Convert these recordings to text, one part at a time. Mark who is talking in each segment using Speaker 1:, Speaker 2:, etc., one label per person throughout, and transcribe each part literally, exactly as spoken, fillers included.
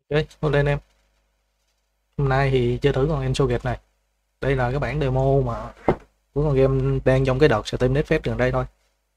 Speaker 1: Ok, ok anh em. Hôm nay thì chơi thử con Insurgate này. Đây là cái bản demo mà của con game đang trong cái đợt Steam Next Fest gần đây thôi.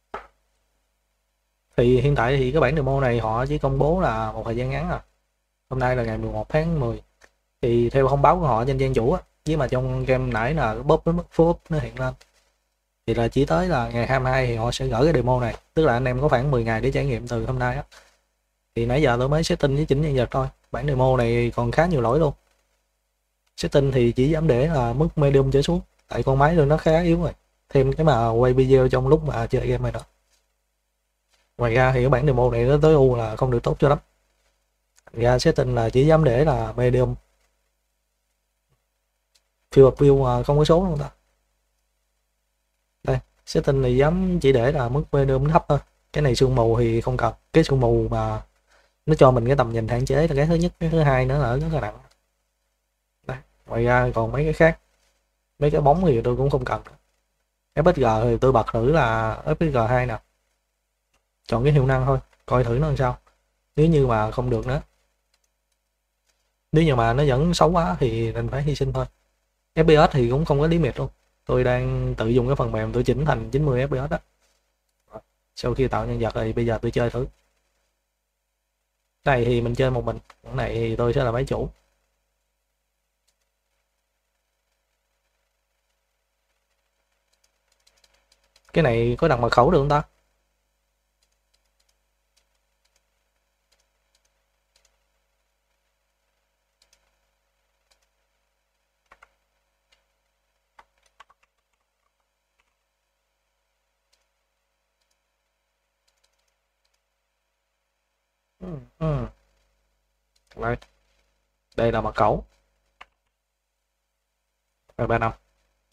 Speaker 1: Thì hiện tại thì cái bản demo này họ chỉ công bố là một thời gian ngắn à. Hôm nay là ngày mười một tháng mười. Thì theo thông báo của họ trên trang chủ á, với mà trong game nãy là cái pop nó pop nó hiện lên. Thì là chỉ tới là ngày hai mươi hai thì họ sẽ gửi cái demo này. Tức là anh em có khoảng mười ngày để trải nghiệm từ hôm nay á. Thì nãy giờ tôi mới setting với chỉnh nhân vật thôi. Bản demo này còn khá nhiều lỗi luôn. Setting thì chỉ dám để là mức medium trở xuống, tại con máy tôi nó khá yếu rồi, thêm cái mà quay video trong lúc mà chơi game này nữa. Ngoài ra thì cái bản demo này nó tối ưu là không được tốt cho lắm, ra setting là chỉ dám để là medium. Field of view mà không có số luôn ta. Đây, setting thì dám chỉ để là mức medium thấp thôi. Cái này sương mù thì không cần, cái sương mù mà nó cho mình cái tầm nhìn hạn chế là cái thứ nhất. Cái thứ hai nữa là rất là nặng. Đây. Ngoài ra còn mấy cái khác, mấy cái bóng thì tôi cũng không cần. ép ét giê thì tôi bật thử là ép ét giê hai nè, chọn cái hiệu năng thôi, coi thử nó làm sao. Nếu như mà không được nữa, nếu như mà nó vẫn xấu quá thì mình phải hy sinh thôi. ép pê ét thì cũng không có limit luôn, tôi đang tự dùng cái phần mềm tôi chỉnh thành chín mươi ép pê ét đó. Sau khi tạo nhân vật thì bây giờ tôi chơi thử. Này thì mình chơi một mình, cái này thì tôi sẽ là máy chủ. Cái này có đặt mật khẩu được không ta? Ừ, ừ. Đây. Đây là mật khẩu ba ba năm.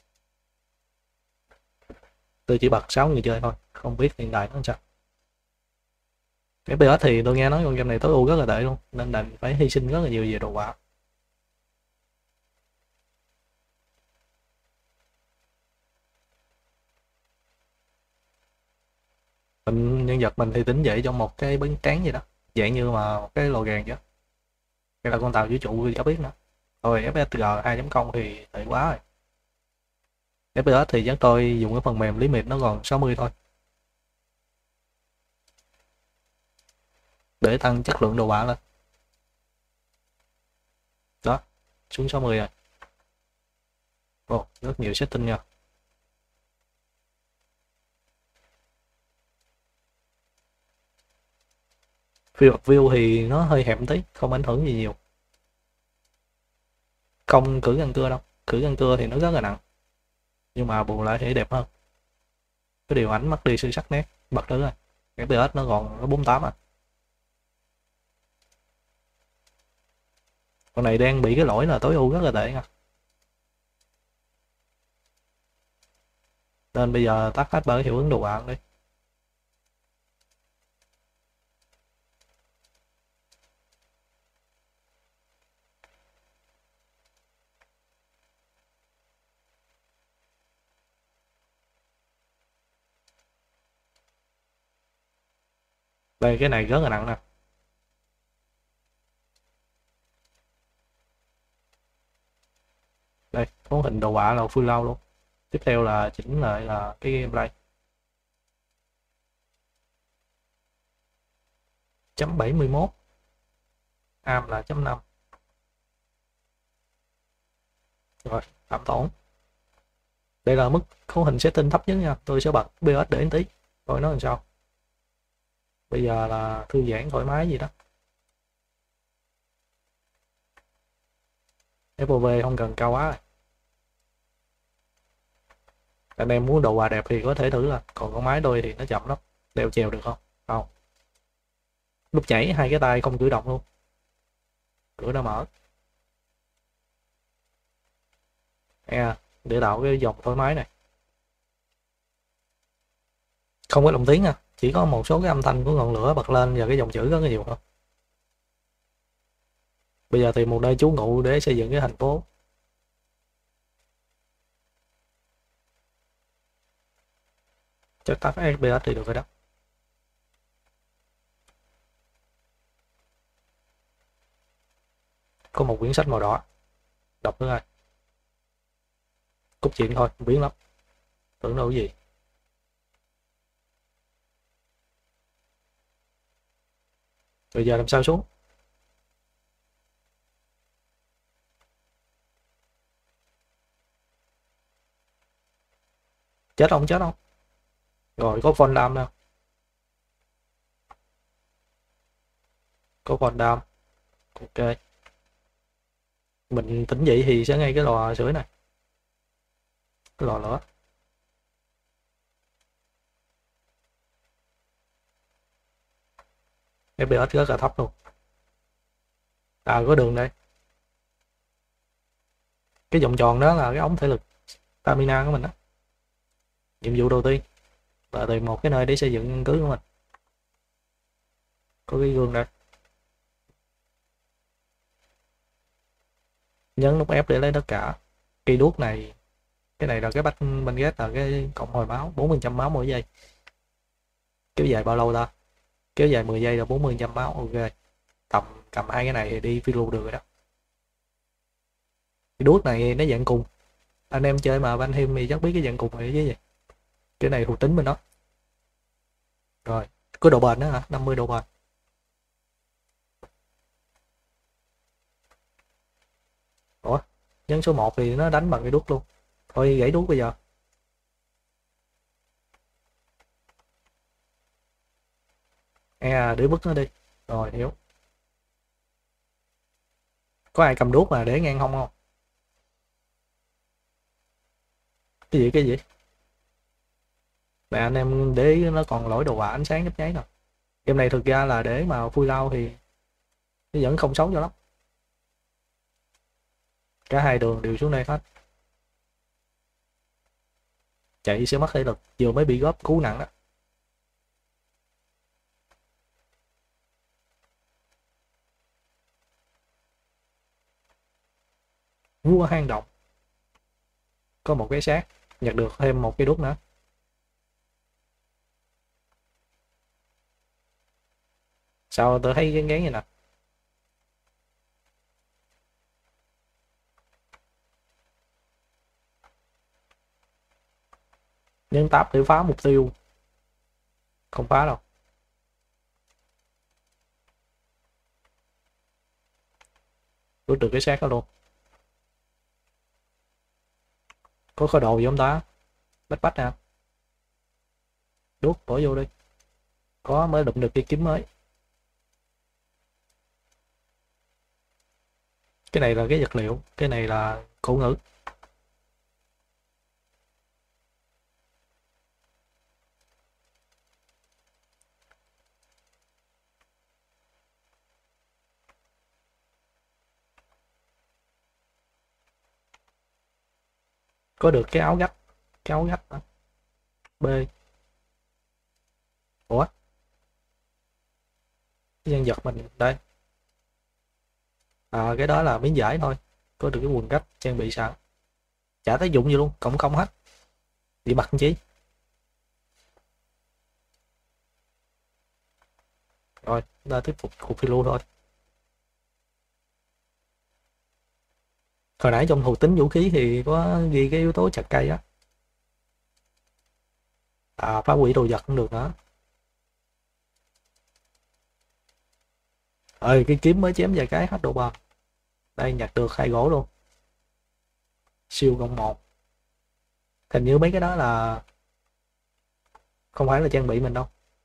Speaker 1: Tôi chỉ bật sáu người chơi thôi, không biết hiện tại nó sao. ép pê ét thì tôi nghe nói con game này tối ưu rất là tệ luôn, nên là phải hy sinh rất là nhiều về đồ họa. Mình nhân vật mình thì tính dậy trong một cái bánh tráng gì đó, dạng như mà một cái lò gàn chứ, hay là con tàu vũ trụ thì có biết nữa. Rồi ép ét giê hai chấm không thì tệ quá rồi. ép pê ét thì chắc tôi dùng cái phần mềm limit nó còn sáu mươi thôi, để tăng chất lượng đồ họa lên. Đó, xuống sáu mươi rồi. Ồ, rất nhiều setting nha. Field of view thì nó hơi hẹp tí, không ảnh hưởng gì nhiều. Không cử găng cưa đâu, cử găng cưa thì nó rất là nặng, nhưng mà bù lại thì đẹp hơn. Cái điều ảnh mất đi sự sắc nét, bật thử rồi. ép pê ét nó còn có bốn mươi tám à. Con này đang bị cái lỗi là tối ưu rất là tệ nha. Nên bây giờ tắt hết bởi hiệu ứng đồ họa đi. Đây, cái này rất là nặng nè. Đây, cấu hình đồ họa là full low luôn. Tiếp theo là chỉnh lại là cái gameplay. Chấm bảy mươi mốt. Am là chấm năm. Rồi, tạm ổn. Đây là mức cấu hình setting thấp nhất nha. Tôi sẽ bật pê ét để tí, coi nó làm sao. Bây giờ là thư giãn thoải mái gì đó. ép ô vê không cần cao quá rồi. Anh em muốn đồ họa đẹp thì có thể thử là, còn con máy tôi thì nó chậm lắm. Đeo chèo được không? Không. Lúc nhảy hai cái tay không cử động luôn, cửa đã mở. E để tạo cái dòng thoải mái này. Không có đồng tiếng nha, chỉ có một số cái âm thanh của ngọn lửa bật lên và cái dòng chữ rất là nhiều thôi. Bây giờ tìm một nơi trú ngụ để xây dựng cái thành phố. Chắc tắt ép pê ét thì được rồi đó. có một quyển sách màu đỏ, đọc nữa rồi. Cốt truyện thôi, biến lắm, tưởng đâu cái gì. Bây giờ làm sao xuống? Chết không, chết không? Rồi có phone đam đâu. Có phone đam. Ok. Mình tỉnh dậy thì sẽ ngay cái lò sưởi này. Cái lò lửa. ép pê ét rất là thấp luôn. À, có đường đây. Cái vòng tròn đó là cái ống thể lực stamina của mình đó. Nhiệm vụ đầu tiên là tìm một cái nơi để xây dựng căn cứ của mình. Có cái gương đây. Nhấn nút F để lấy tất cả. Cây đuốc này, cái này là cái bách bên ghét là cái cộng hồi máu, bốn mươi phần trăm máu mỗi giây. Kéo dài bao lâu ta? Kéo dài mười giây là bốn mươi phần trăm máu. Ok, tầm cầm hai cái này thì đi phiêu lưu được rồi đó. Cái đuốc này nó dạng cùng, anh em chơi mà Van Him thì chắc biết cái dạng cùng này chứ gì. Cái này thuộc tính bên đó. Rồi có độ bền đó hả? năm mươi độ bền. Ủa, nhấn số một thì nó đánh bằng cái đuốc luôn. Thôi gãy đuốc bây giờ. E để bứt nó đi. Rồi hiểu. Có ai cầm đuốc mà để ngang hông không? Cái gì cái gì? Mà anh em để ý nó còn lỗi đồ họa ánh sáng nhấp nháy nè. Game này thực ra là để mà phui lau thì nó vẫn không xấu cho lắm. Cả hai đường đều xuống đây hết. Chạy sẽ mất thể lực, vừa mới bị góp cú nặng đó. Vua hang động. Có một cái xác, nhặt được thêm một cái đúc nữa. Sao tôi thấy gán gán vậy nè? Nhấn tab để phá mục tiêu. Không phá đâu. Rút được cái xác đó luôn. Có khởi đồ gì không ta? Bách bách nè. Đốt bỏ vô đi. Có mới đụng được cái kiếm mới. Cái này là cái vật liệu, cái này là cổ ngữ. Có được cái áo gách, cái áo gách đó. B. Ủa? Cái nhân vật mình đây. À, cái đó là miếng vải thôi. Có được cái quần cách trang bị sẵn. Chả tác dụng gì luôn, cộng không hết. Đi mặc chi? Rồi, ta tiếp tục cuộc phiêu lưu thôi. Hồi nãy trong thuộc tính vũ khí thì có ghi cái yếu tố chặt cây á. À, phá hủy đồ vật cũng được nữa. Ơi, cái kiếm mới chém vài cái hết độ bền. Đây, nhặt được hai gỗ luôn. Siêu cộng một. Hình như mấy cái đó là không phải là trang bị mình đâu,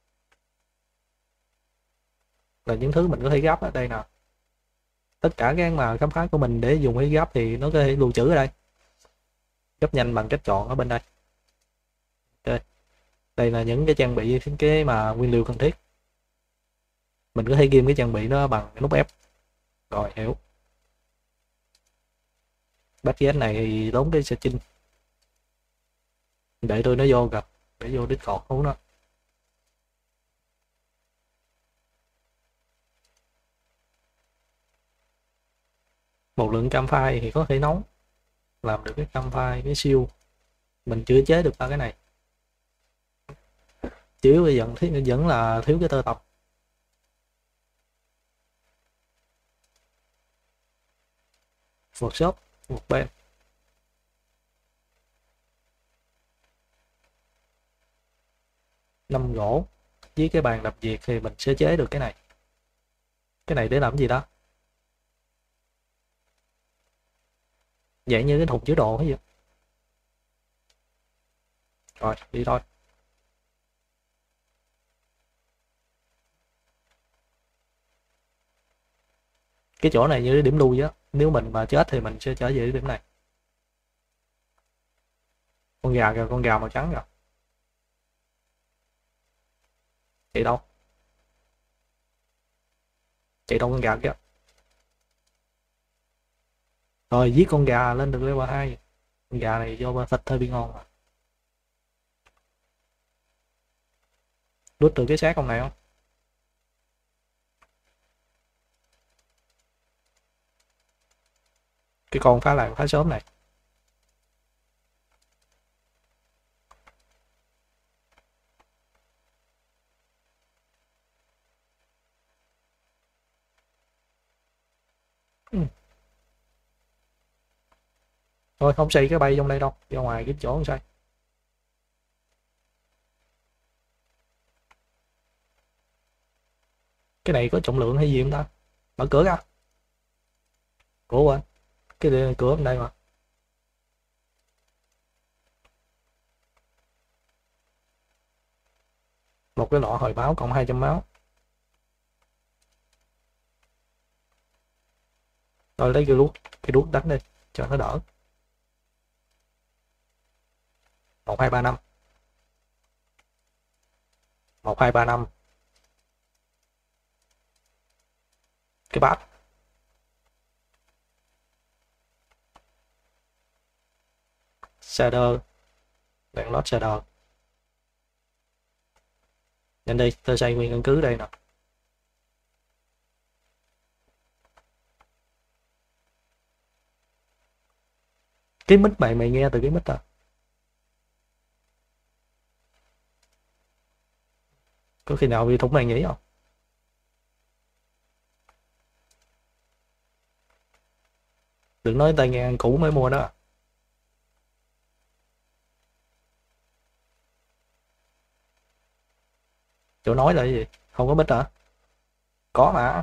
Speaker 1: là những thứ mình có thể gấp ở đây nè. Tất cả cái mà khám phá của mình để dùng cái gấp thì nó có thể lưu trữ ở đây. Gấp nhanh bằng cách chọn ở bên đây. Ok, đây là những cái trang bị, cái mà nguyên liệu cần thiết. Mình có thể ghim cái trang bị nó bằng nút F. Rồi hiểu. Budget này thì tốn cái skin. Để tôi nó vô gặp, để vô Discord hú nó. Một lượng campfire thì có thể nấu, làm được cái campfire, cái siêu. Mình chưa chế được ba cái này. Chứ bây giờ vẫn là thiếu cái tơ tập. workshop, workbench. Năm gỗ với cái bàn làm việc thì mình sẽ chế được cái này. Cái này để làm gì đó? Dạng như cái thùng chứa đồ hay gì. Rồi, đi thôi. Cái chỗ này như điểm lui á, nếu mình mà chết thì mình sẽ trở về cái điểm này. Con gà kìa, con gà màu trắng kìa. Chạy đâu? Chạy đâu con gà kia? Rồi giết con gà lên được level hai. Con gà này vô thịt hơi bị ngon mà. Đút được cái xác con này không? Cái con phá làng phá sớm này. Ừ. Thôi không xây cái bay trong đây đâu, ra ngoài cái chỗ không xây. Cái này có trọng lượng hay gì không ta? Mở cửa ra. Cửa quên. Cái này, cửa bên đây mà. Một cái lọ hồi máu cộng hai trăm máu. Rồi lấy cái đuốc, cái đuốc đánh đi cho nó đỡ. Một hai ba năm. Một hai ba năm. Cái bát. Shader. Bạn lót shader. Nhanh đi, tôi xây nguyên căn cứ đây nè. Cái mic mày mày nghe từ cái mic à? Có khi nào bị thủng màng nhĩ không? Đừng nói tai nghe cũ mới mua đó. Chỗ nói là cái gì? Không có mic hả? Có mà.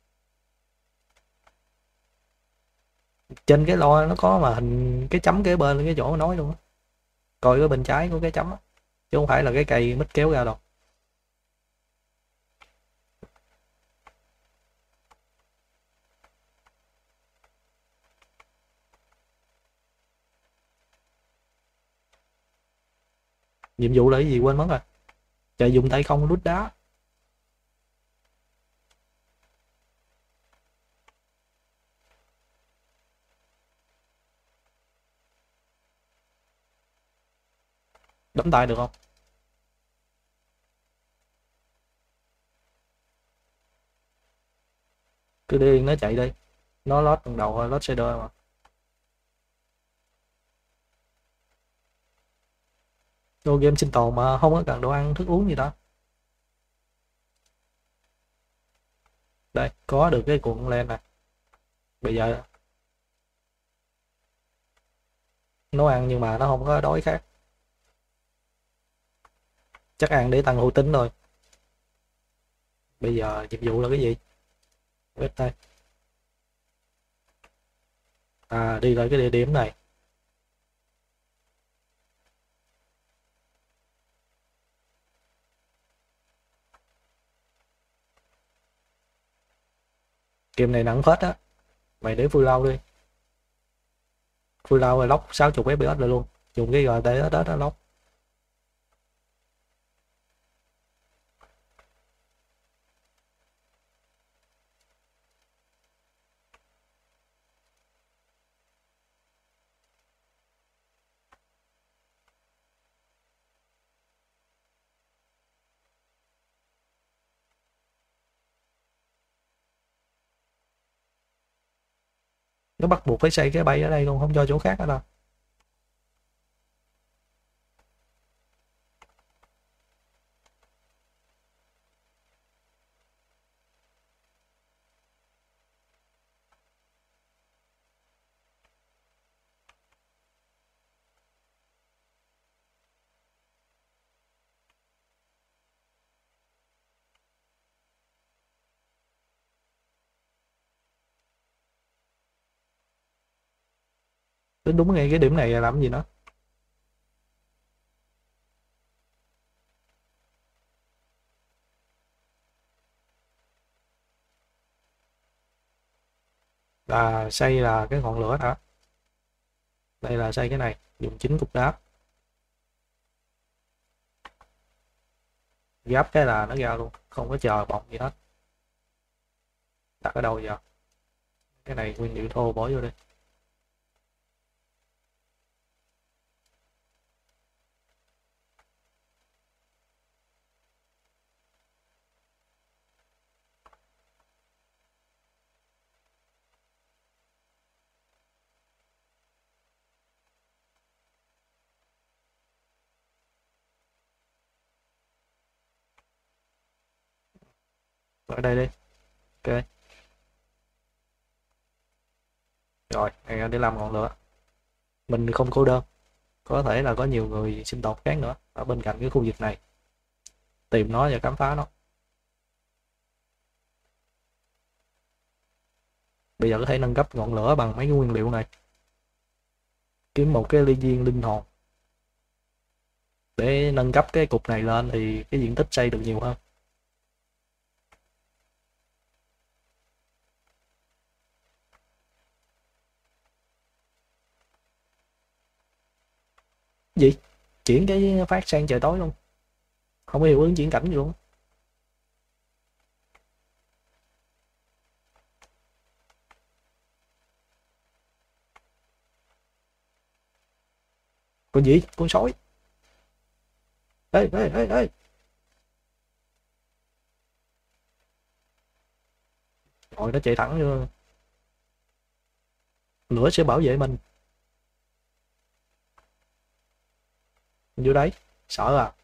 Speaker 1: Trên cái loa nó có mà hình cái chấm kế bên cái chỗ nói luôn á. Coi cái bên trái của cái chấm á. Chứ không phải là cái cây mic kéo ra đâu. Nhiệm vụ là cái gì quên mất rồi. Trời, dùng tay không lút đá. Đấm tay được không? Cứ đi nó chạy đi. Nó lót phần đầu thôi, lót shader mà. Đồ game sinh tồn mà không có cần đồ ăn thức uống gì đó. Đây, có được cái cuộn len nè. Bây giờ nấu ăn nhưng mà nó không có đói khát. Chắc ăn để tăng hữu tính thôi. Bây giờ nhiệm vụ là cái gì? Biết đây. À, đi tới cái địa điểm này. Game này nặng phết á. Mày để full lâu đi. Full lâu rồi lóc sáu mươi ép pê ét rồi luôn. Dùng cái giê tê đó đó lóc. Nó bắt buộc phải xây cái bay ở đây luôn, không cho chỗ khác ở đâu. Đến đúng ngay cái điểm này là làm gì nó. Là xây là cái ngọn lửa hả? Đây là xây cái này, dùng chín cục đá. Gáp cái là nó ra luôn, không có chờ bọc gì hết. Đặt ở đâu giờ? Cái này nguyên liệu thô bỏ vô đi. Ở đây đi. Ok. Rồi, này để làm ngọn lửa. Mình không cô đơn. Có thể là có nhiều người sinh tộc khác nữa ở bên cạnh cái khu vực này. Tìm nó và khám phá nó. Bây giờ có thể nâng cấp ngọn lửa bằng mấy cái nguyên liệu này. Kiếm một cái ly viên linh hồn. Để nâng cấp cái cục này lên thì cái diện tích xây được nhiều hơn. Gì? Chuyển cái phát sang trời tối luôn. Không có hiệu ứng chuyển cảnh gì luôn. Con gì? Con sói. Ê, ê, ê, ê. Rồi nó chạy thẳng vô. Lửa sẽ bảo vệ mình. Vô đấy. Sợ à?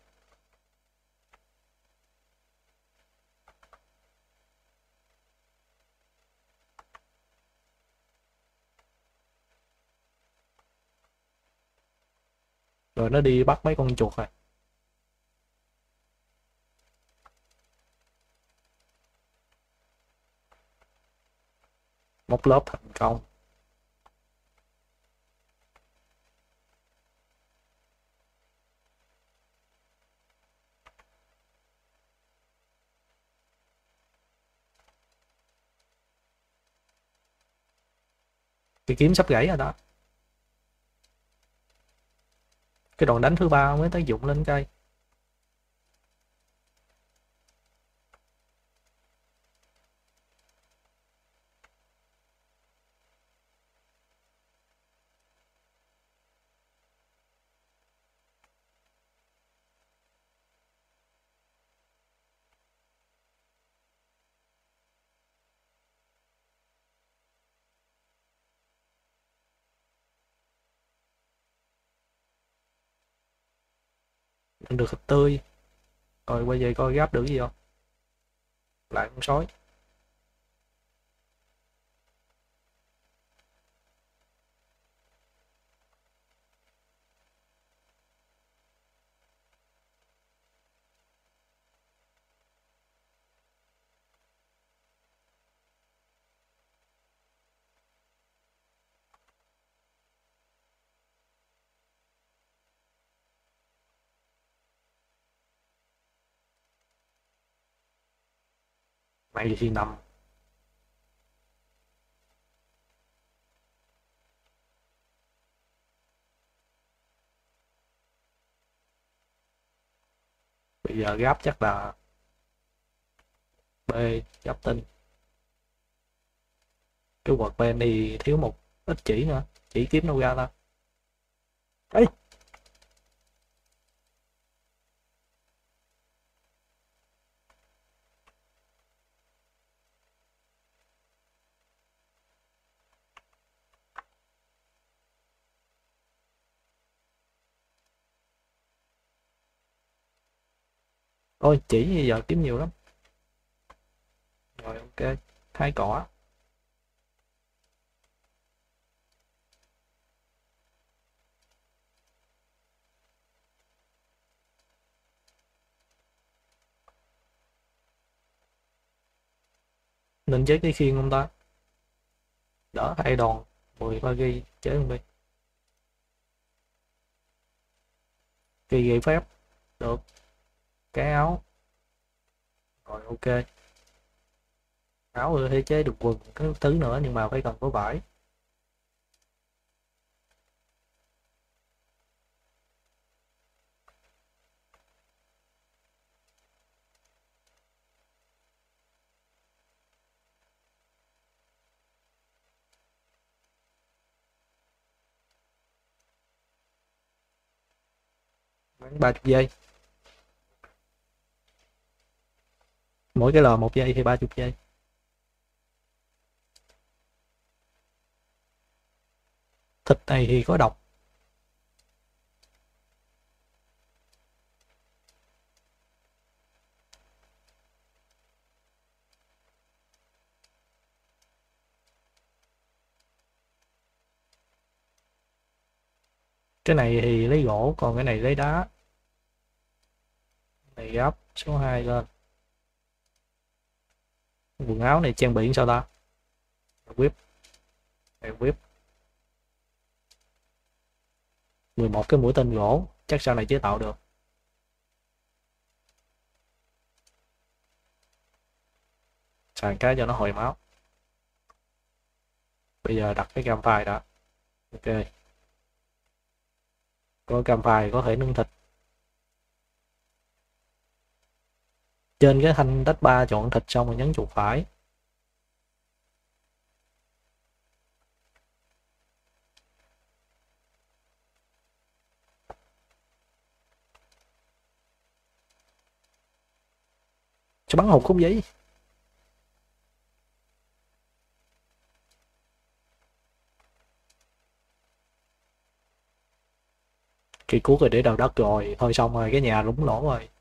Speaker 1: Rồi nó đi bắt mấy con chuột rồi. Một lớp thành công. Cái kiếm sắp gãy rồi đó. Cái đòn đánh thứ ba mới tác dụng lên cây. Nhận được thịt tươi. Rồi quay về coi gáp được gì không. Lại con sói. Mày thì nằm. Bây giờ gáp chắc là B giáp tinh. Cái quật bên đi thiếu một ít chỉ nữa. Chỉ kiếm đâu ra ta. Ê. Ôi chỉ giờ kiếm nhiều lắm. Rồi ok. Hai cỏ. Nên chế cái khiên không ta. Đỡ hai đòn. mười ba ghi chế không đi. Ghi ghi phép được. Cái áo rồi, ok. Áo thì thiết chế được quần cái thứ nữa, nhưng mà phải cần có vải. Khoảng ba chục giây, mỗi cái lò một giây thì ba chục giây. Thịt này thì có độc. Cái này thì lấy gỗ, còn cái này lấy đá. Này gấp số hai lên. Quần áo này trang bị sao ta? Whip. Này whip. mười một cái mũi tên gỗ, chắc sau này chế tạo được. Xài cái cho nó hồi máu. Bây giờ đặt cái cam phai đã. Ok. Có cam phai có thể nướng thịt. Trên cái thanh tách ba chọn thịt xong rồi nhấn chuột phải. Cho bắn hộp khúc giấy. Kỳ cuốc rồi để đầu đất rồi. Thôi xong rồi, cái nhà lũng lỗ rồi.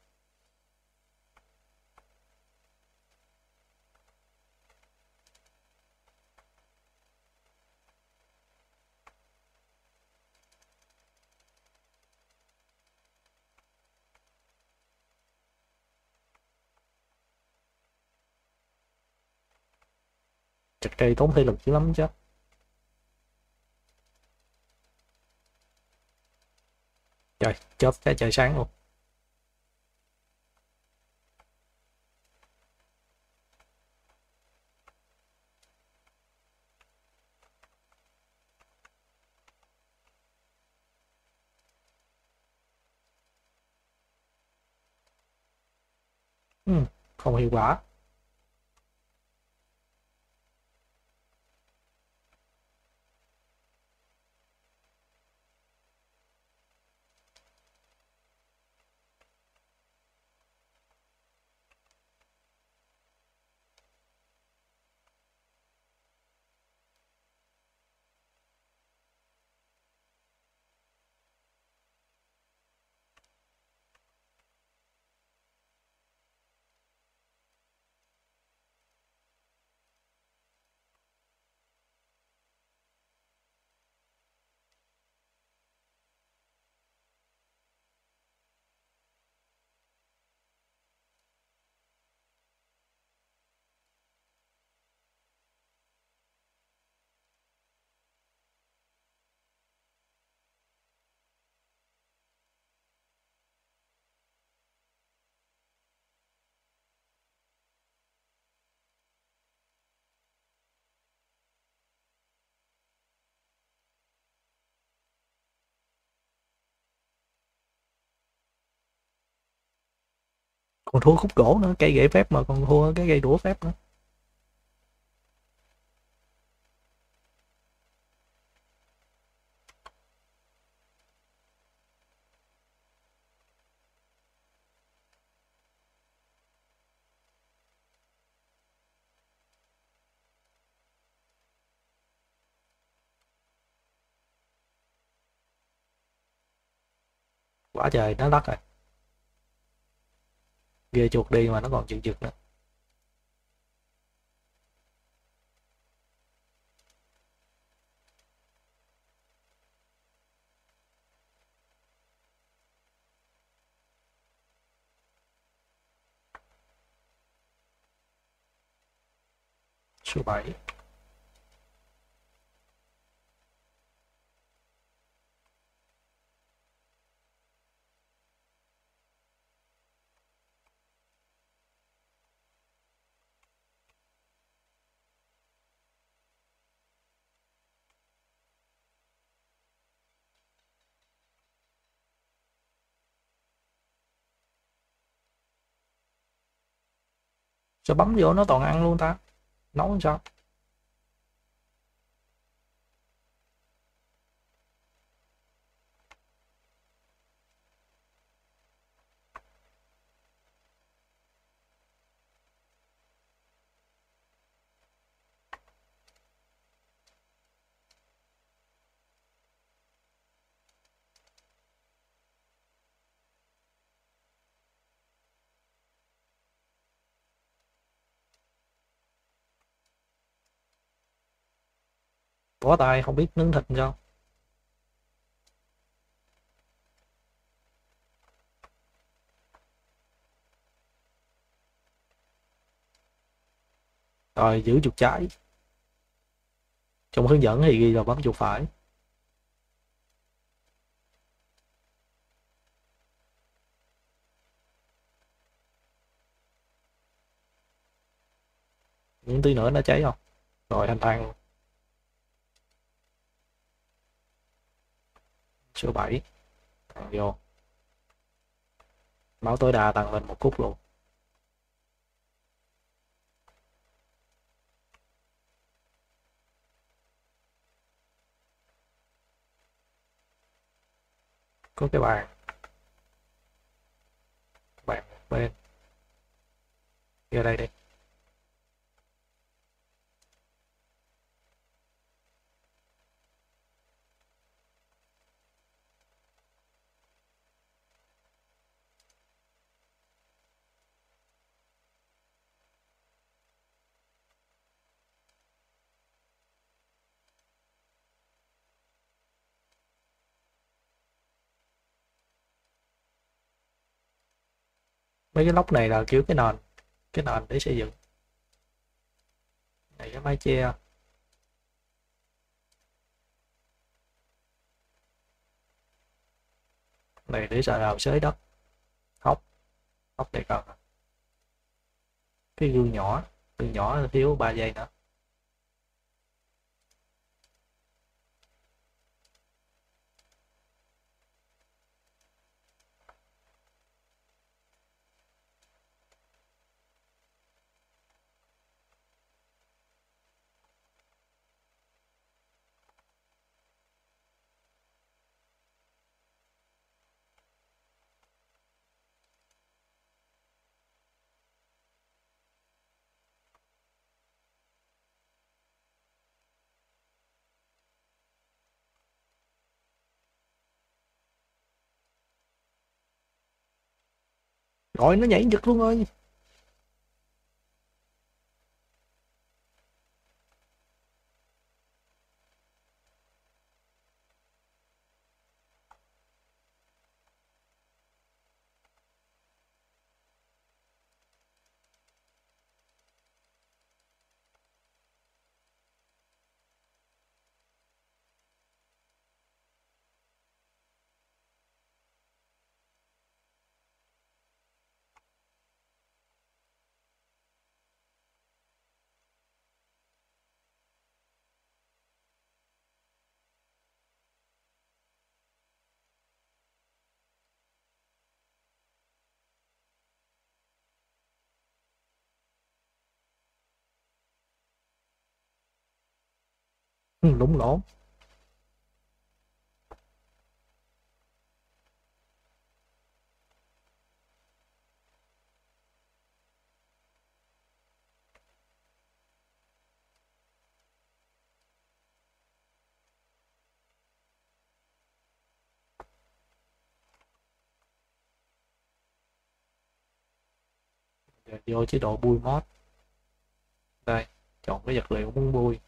Speaker 1: Chặt cây tốn thể lực dữ lắm chứ. Trời, chớp cái trời sáng luôn. Ừ, không hiệu quả. Còn thua khúc gỗ nữa, cây gậy phép mà còn thua cái cây đũa phép nữa. Quả trời, nó lắc rồi. Ghê chuột đi mà nó còn chừng chực nữa. Số bảy. Sao bấm vô nó toàn ăn luôn ta? Nấu làm sao? Bó tay không biết nướng thịt sao. Rồi giữ chuột trái. Trong hướng dẫn thì ghi là bấm chuột phải. Những tí nữa nó cháy không? Rồi thành than luôn. Số bảy. Tăng vô. Máu tối đa tăng lên một cút luôn. Có cái bàn. Bàn một bên. Ra đây đi. Mấy cái lốc này là kiểu cái nền. Cái nền để xây dựng. Này cái mái che. Này để sợ rào xới đất. Hốc. Hốc này cần. Cái gương nhỏ. Gương nhỏ thiếu ba giây nữa. Rồi nó nhảy giật luôn ơi. Ừ, đúng lỗ. Giờ vô chế độ bui mod. Đây. Chọn cái vật liệu muốn bui.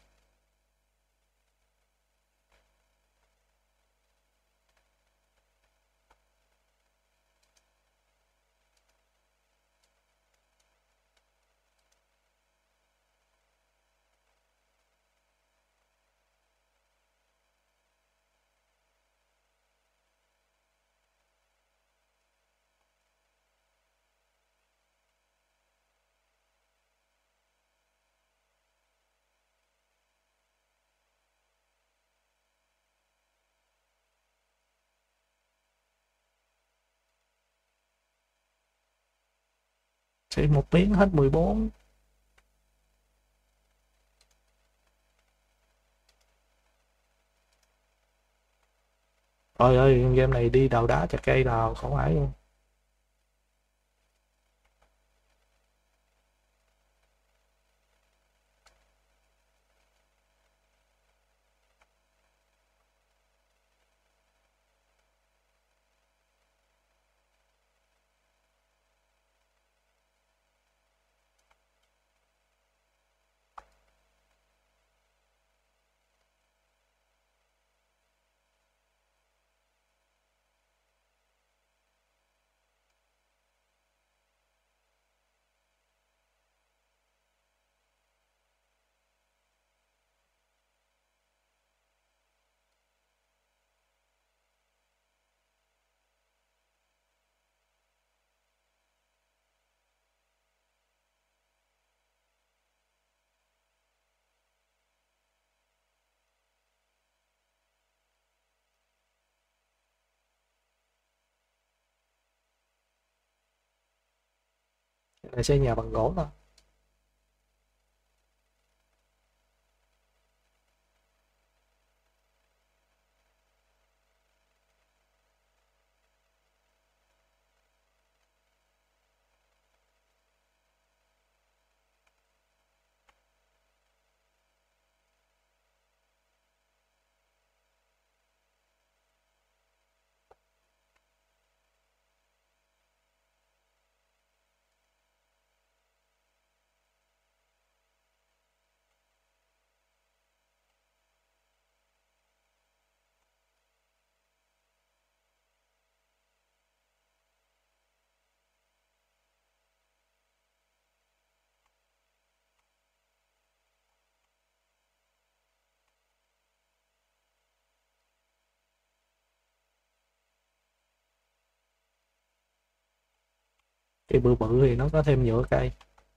Speaker 1: Sẽ một tiếng hết mười bốn. Trời ơi, game này đi đào đá chặt cây là không ải luôn. Cái này xây nhà bằng gỗ thôi. Cây bự bự thì nó có thêm nhựa cây.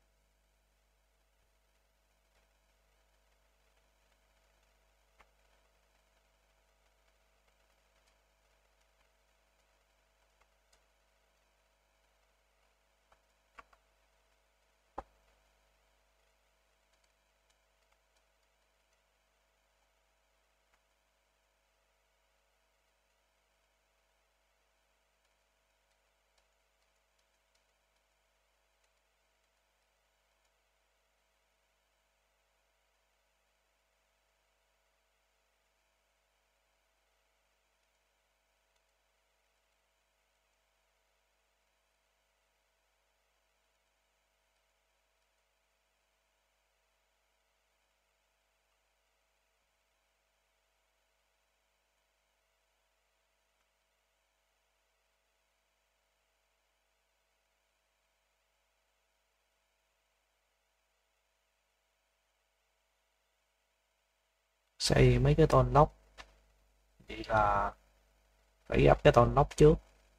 Speaker 1: Xây mấy cái tôn lốc, vậy là phải gấp cái tôn lốc trước.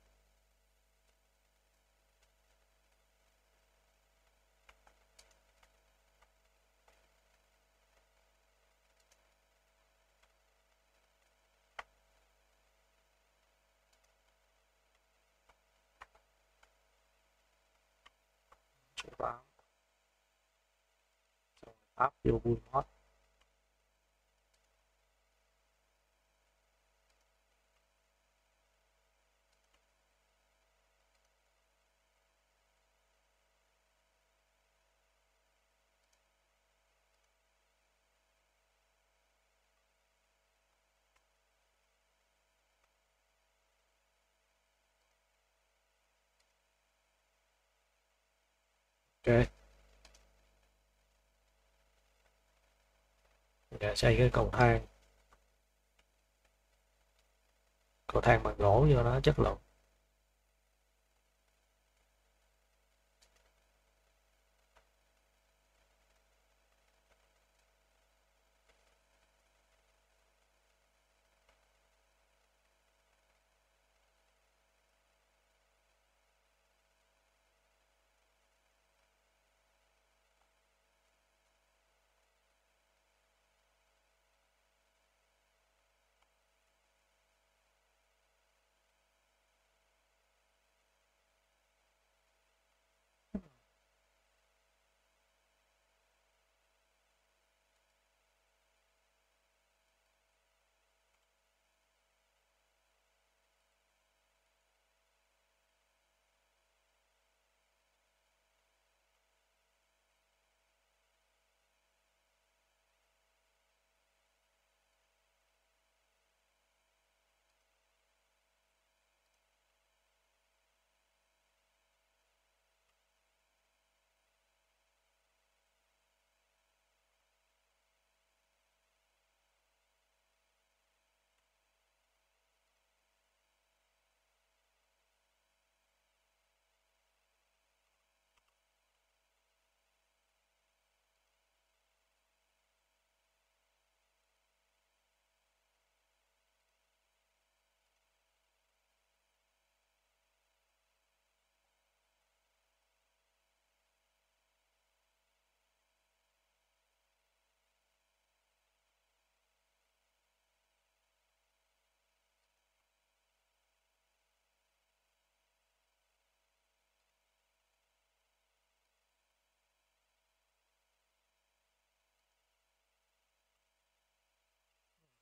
Speaker 1: Rồi đó, áp vô vui mod. Ok, để xây cái cầu thang, cầu thang bằng gỗ cho nó chất lượng.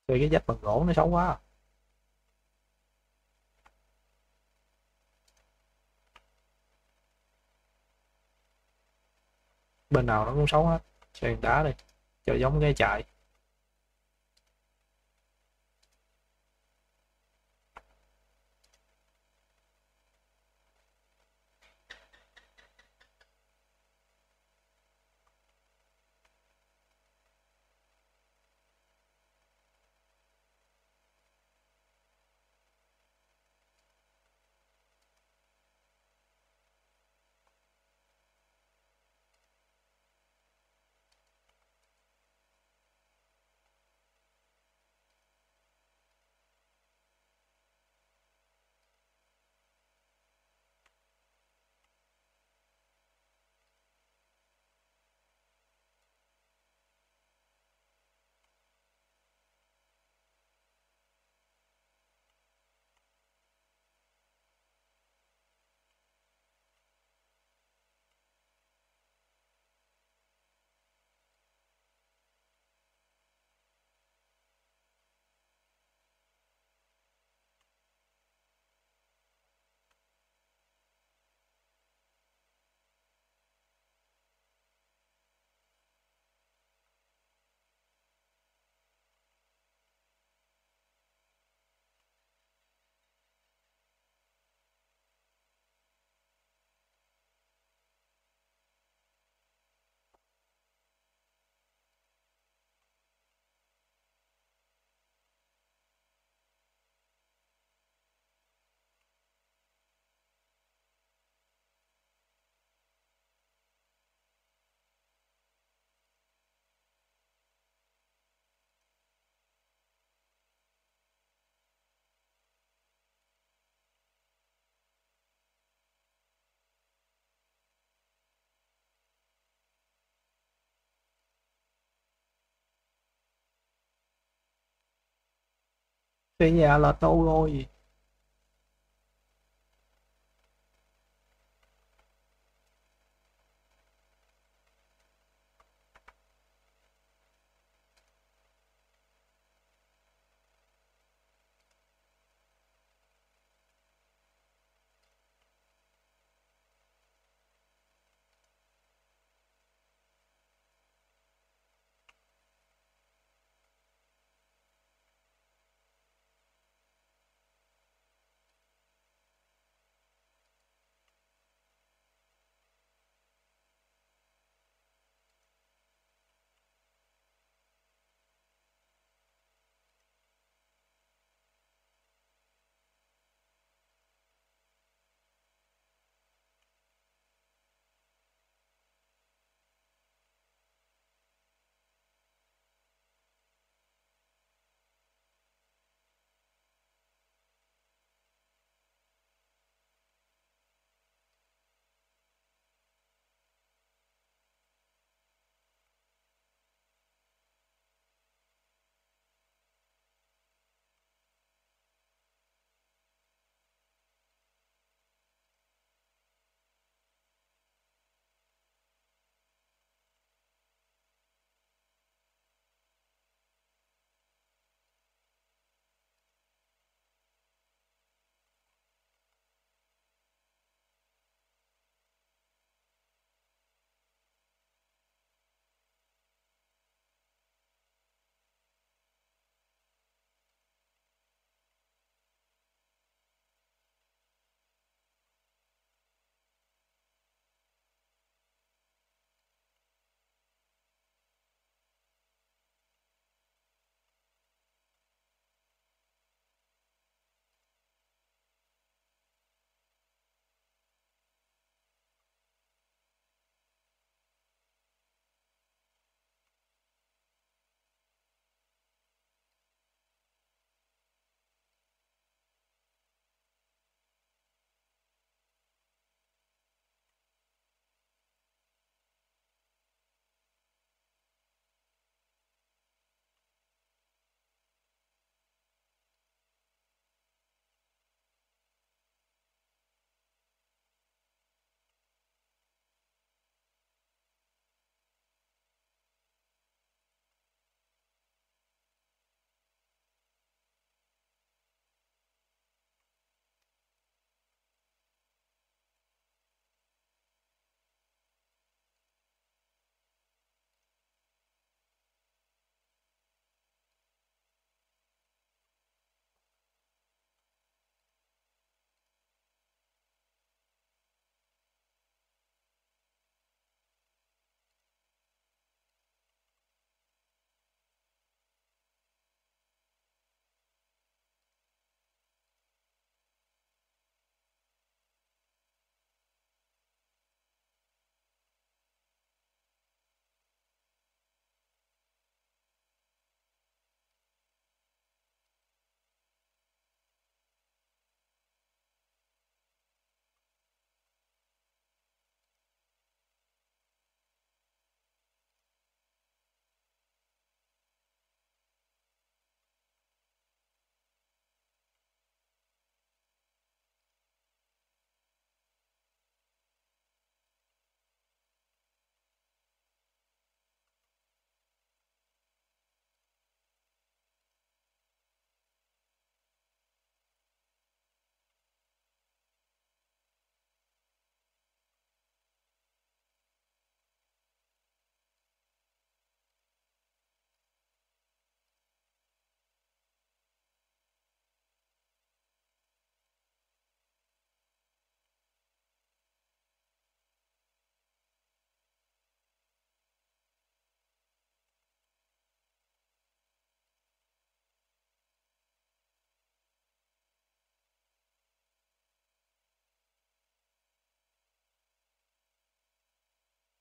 Speaker 1: Chơi cái dách bằng gỗ nó xấu quá à. Bên nào nó cũng xấu hết. Chơi đá đi, chơi giống cái chạy. Cái nhà là đâu rồi?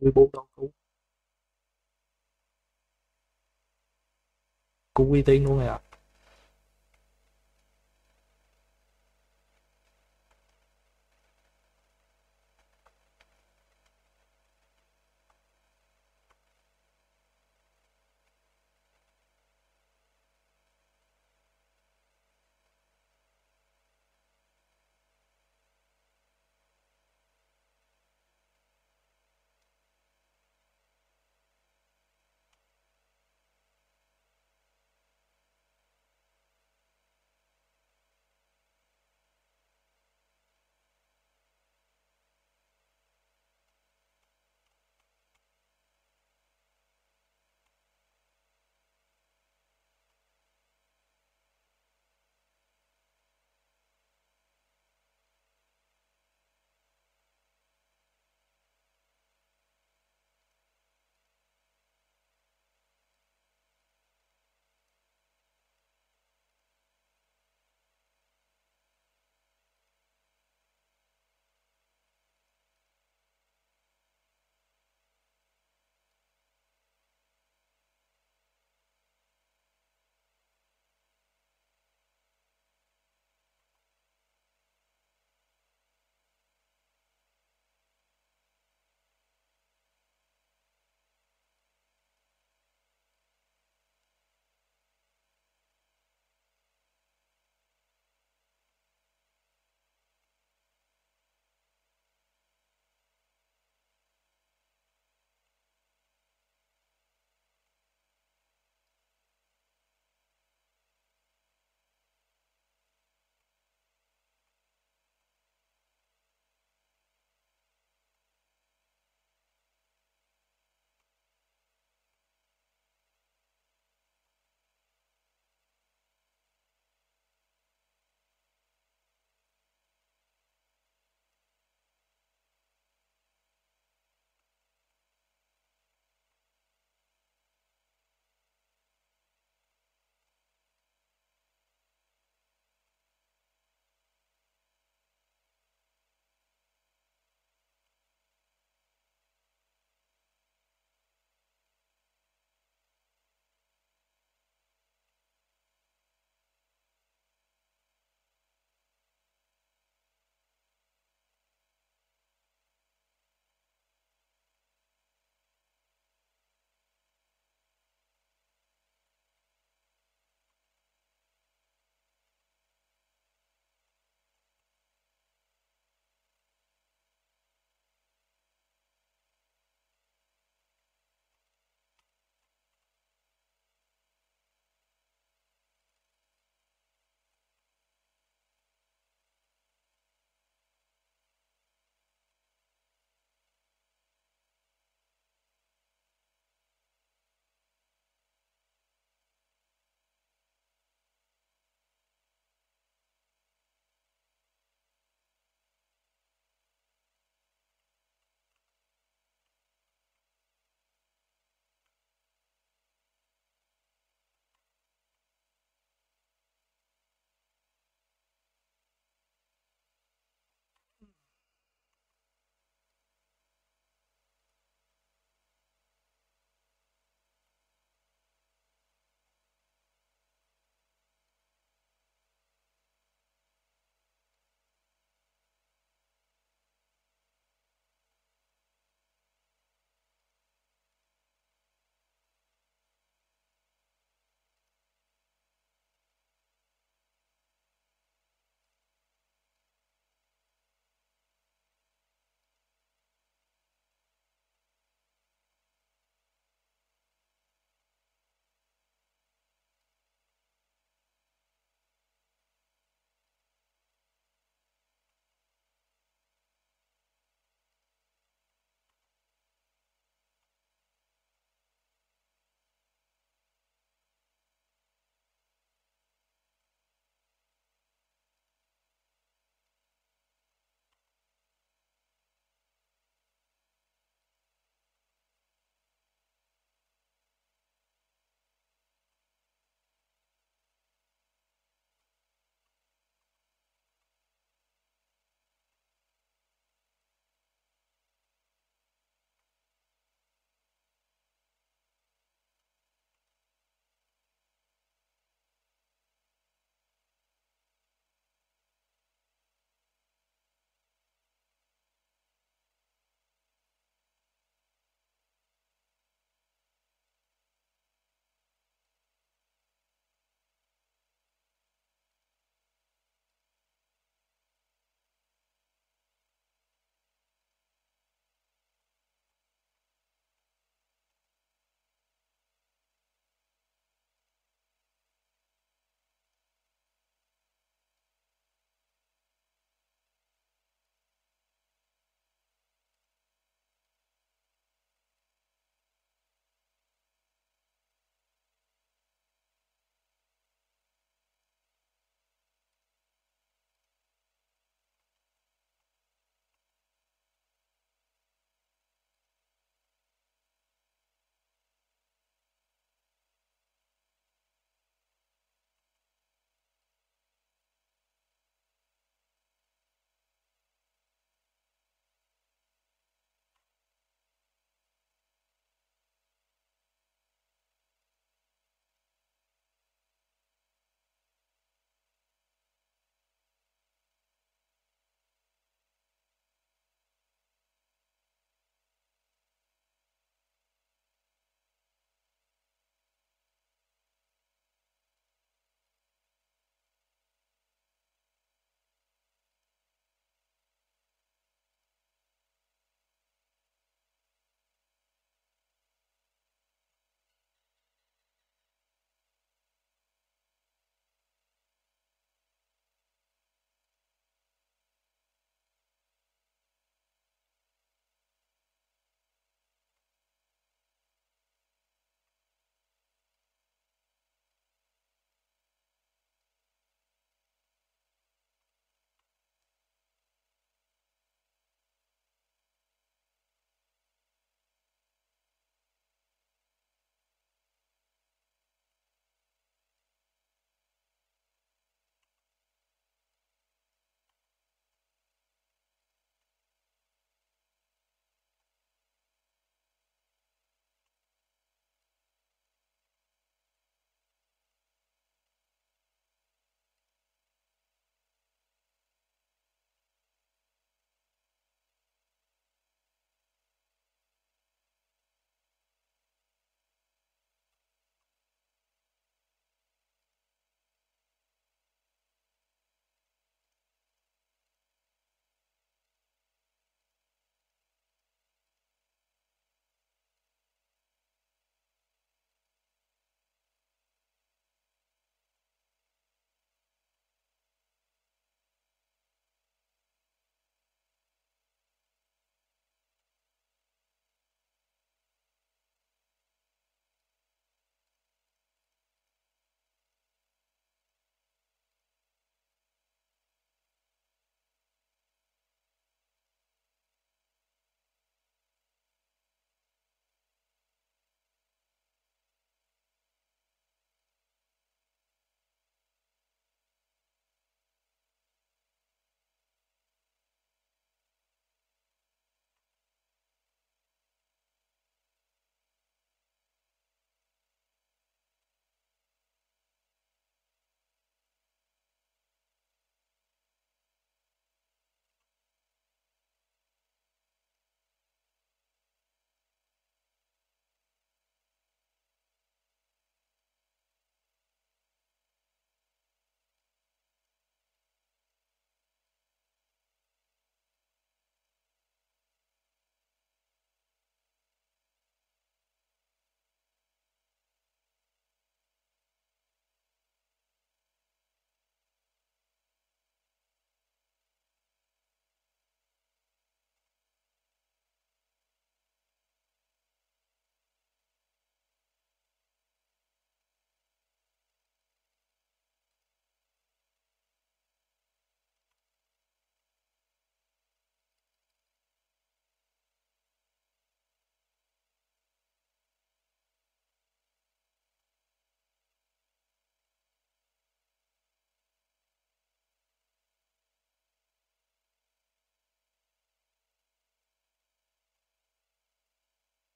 Speaker 1: mười bốn con cú cú uy tín luôn rồi ạ.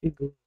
Speaker 1: Cái